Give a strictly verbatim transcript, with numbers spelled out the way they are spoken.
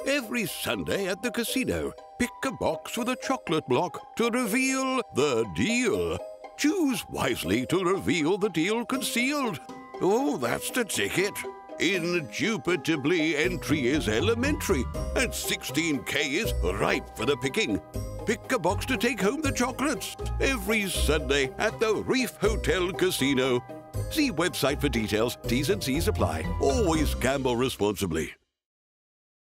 Every Sunday at the casino, pick a box with a chocolate block to reveal the deal. Choose wisely to reveal the deal concealed. Oh, that's the ticket. Indubitably, entry is elementary, and sixteen K is ripe for the picking. Pick a box to take home the chocolates every Sunday at the Reef Hotel Casino. See website for details. T's and C's apply. Always gamble responsibly.